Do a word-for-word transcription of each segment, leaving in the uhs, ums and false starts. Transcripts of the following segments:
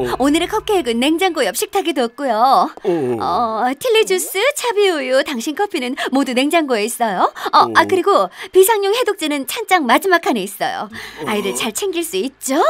오늘의 컵케이크는 냉장고 옆 식탁에 뒀고요. 어, 어 틸리 주스, 차비 우유, 당신 커피는 모두 냉장고에 있어요. 어, 아 그리고 비상용 해독제는 찬장 마지막 칸에 있어요. 아이를 잘 챙길 수 있죠?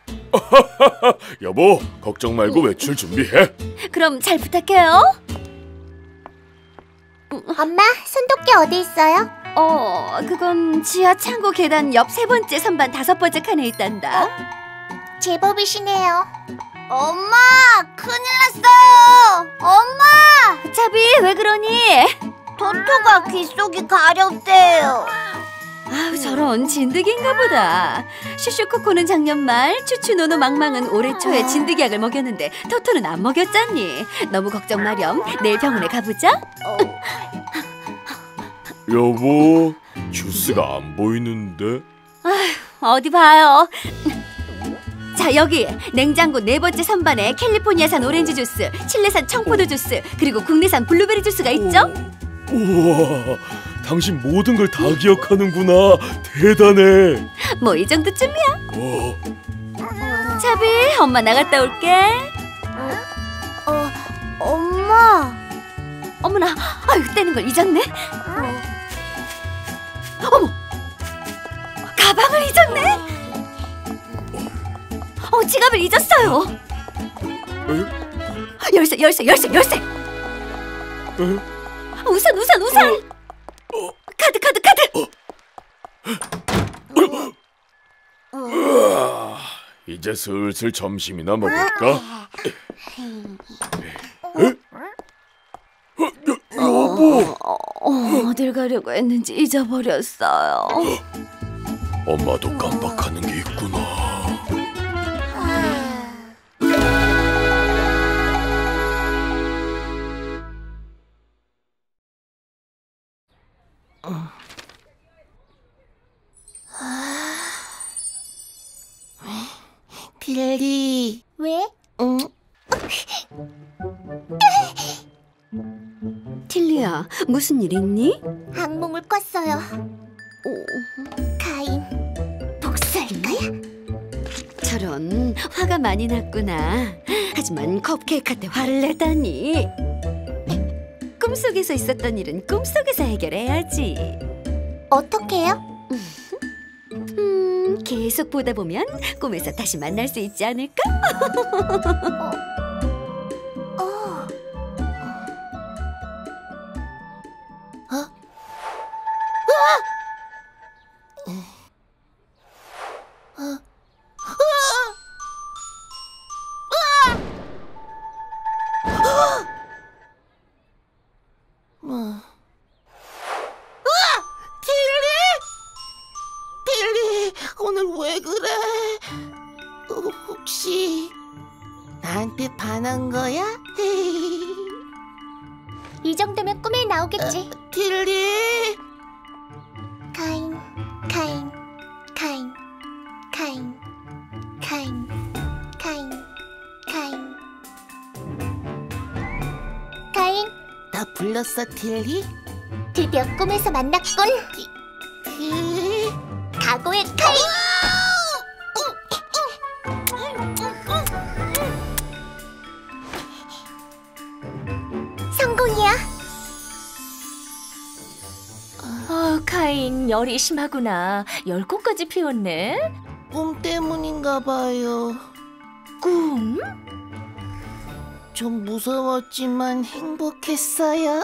여보, 걱정 말고 외출 준비해. 그럼 잘 부탁해요. 엄마, 손도끼 어디 있어요? 어, 그건 지하 창고 계단 옆 세 번째 선반 다섯 번째 칸에 있단다. 어? 제법이시네요. 엄마, 큰일 났어요. 엄마! 차비, 왜 그러니? 토토가 귀 속이 가렵대요. 아우, 저런 진드기인가 보다. 슈슈코코는 작년 말, 추추노노 망망은 올해 초에 진드기약을 먹였는데 토토는 안 먹였잖니. 너무 걱정 마렴. 내일 병원에 가보자. 여보, 주스가 안 보이는데? 아휴, 어디 봐요. 자, 여기 냉장고 네 번째 선반에 캘리포니아산 오렌지 주스, 칠레산 청포도 주스, 그리고 국내산 블루베리 주스가 있죠? 우와, 당신 모든 걸 다 기억하는구나. 대단해. 뭐 이 정도쯤이야. 어. 차비, 엄마 나갔다 올게. 어, 어 엄마. 어머나, 아유, 떼는 걸 잊었네. 어머, 가방을 잊었네. 어, 지갑을 잊었어요. 에? 열쇠, 열쇠, 열쇠, 열쇠. 에? 우산, 우산, 우산. 어? 카드, 카드, 카드. 어? 어? 이제 슬슬 점심이나 먹을까? 에? 어, 여, 여보. 어, 어, 어딜 가려고 했는지 잊어버렸어요. 엄마도 깜빡하는 게 있구나. 빌리. 왜? 응? 틸리야, 무슨 일 있니? 악몽을 꿨어요. 오. 가인, 복수할 거야? 저런, 화가 많이 났구나. 하지만 컵케이크한테 화를 내다니. 꿈속에서 있었던 일은 꿈속에서 해결해야지. 어떻게요? 음, 계속 보다 보면 꿈에서 다시 만날 수 있지 않을까? 어. 어. 어? 으아! 어. 으아! 으아! 뭐? 으아! 틸리! 틸리, 오늘 왜 그래? 어, 혹시 나한테 반한 거야? 이 정도면 꿈에 나오겠지. 어, 틸리! 카인, 카인, 카인, 카인, 카인, 카인, 카인. 카인, 나 불렀어, 틸리? 드디어 꿈에서 만났군. 티, 틸리? 각오의 카인! 성공이야. 아, 카인 열이 심하구나. 열 꽃까지 피웠네. 꿈 때문인가 봐요. 꿈? 좀 무서웠지만 행복했어요.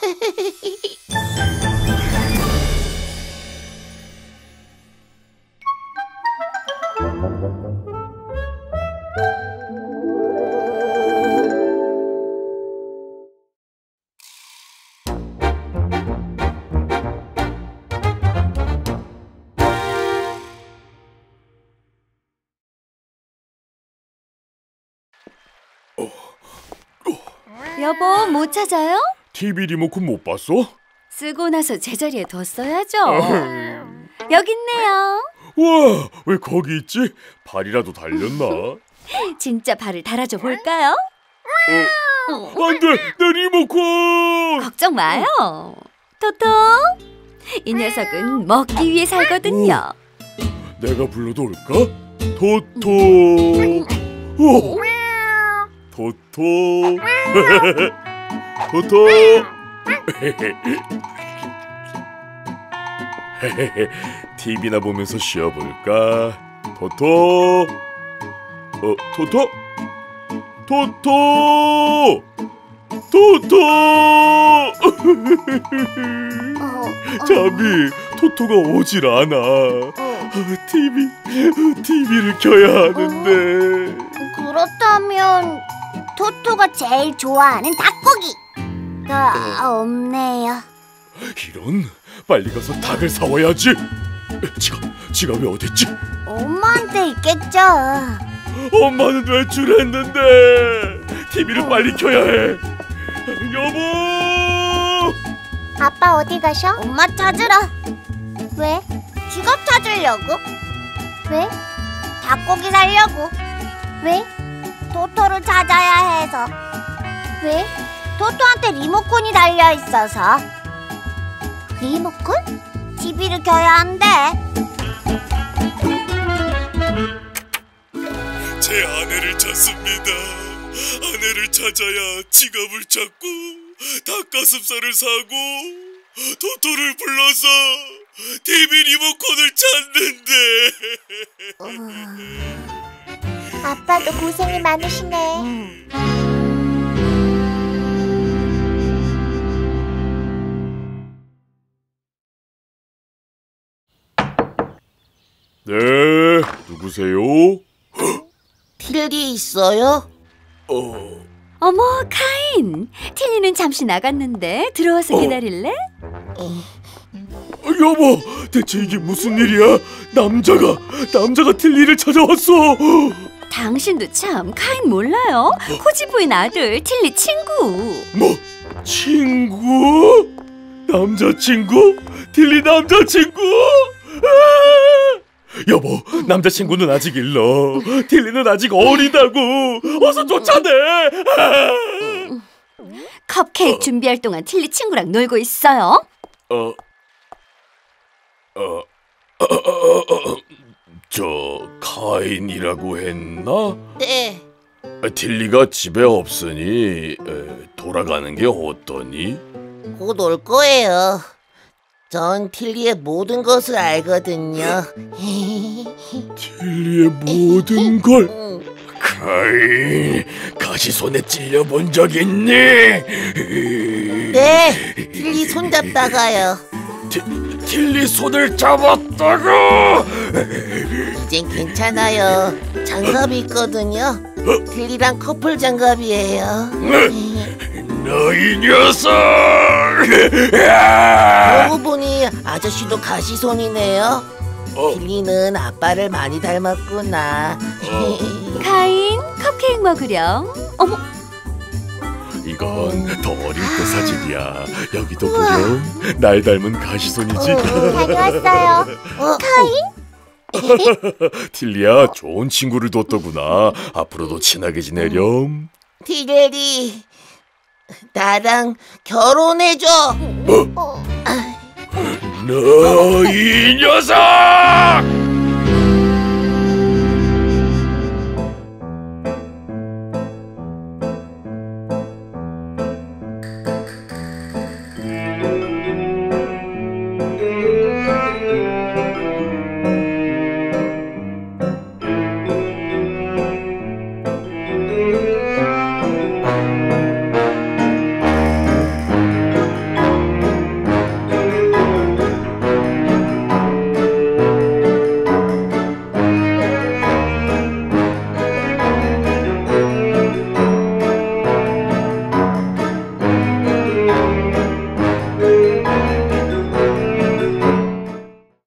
여보, 못 찾아요? 티비 리모컨 못 봤어? 쓰고 나서 제자리에 뒀어야죠. 여기 있네요. 와, 왜 거기 있지? 발이라도 달렸나? 진짜 발을 달아줘 볼까요? 어, 안 돼! 내 리모컨! 걱정 마요. 토토, 이 녀석은 먹기 위해 살거든요. 내가 불러도 올까? 토토. 오. 토토. 토토. 티비나 보면서 쉬어볼까? 토토. 어, 토토? 토토! 토토! 자비, 토토가 오질 않아. 티비, 티비를 켜야 하는데. 그렇다면 토토가 제일 좋아하는 닭고기가 없네요. 이런, 빨리 가서 닭을 사와야지. 지갑, 지갑이 어딨지? 엄마한테 있겠죠. 엄마는 외출했는데 티비를 빨리 켜야 해. 여보! 아빠 어디 가셔? 엄마 찾으러. 왜? 지갑 찾으려고? 왜? 닭고기 살려고. 왜? 토토를 찾아야 해서. 왜? 토토한테 리모컨이 달려있어서. 리모컨? 티비를 켜야 한대. 제 아내를 찾습니다. 아내를 찾아야 지갑을 찾고 닭가슴살을 사고 토토를 불러서 티비 리모컨을 찾는데. 아빠도 고생이 많으시네. 네, 누구세요? 틸리 있어요? 어, 어머, 카인. 틸리는 잠시 나갔는데 들어와서 기다릴래? 여보, 대체 이게 무슨 일이야? 남자가, 남자가 틸리를 찾아왔어. 당신도 참 카인 몰라요? 코지부인 아들 틸리 친구. 뭐? 친구? 남자친구? 틸리 남자친구? 아! 여보, 남자친구는 아직 일러. 틸리는 아직 어리다고. 어서 쫓아내. 아! 컵케이크 준비할 동안 틸리 친구랑 놀고 있어요. 어, 어, 어, 어, 어, 저 카인이라고 했나? 네. 틸리가 집에 없으니 에, 돌아가는 게 어떠니? 곧 올 거예요. 전 틸리의 모든 것을 알거든요. 틸리의 모든 걸. 카인, 가시손에 찔려본 적 있니? 네, 틸리 손잡다가요. 티, 틸리 손을 잡았다고? 이젠 괜찮아요. 장갑이 있거든요. 틸리랑 커플 장갑이에요. 너 이 녀석! 그러고 보니 아저씨도 가시손이네요. 어. 틸리는 아빠를 많이 닮았구나. 카인, 컵케이크 먹으렴. 어머, 이건 더 어릴 때 사진이야. 여기도 보렴. 날 닮은 가시손이지. 다녀왔어요. 어, 틸리야, 좋은 친구를 뒀더구나. 앞으로도 친하게 지내렴. 틸리, 나랑 결혼해줘. 너 이 녀석!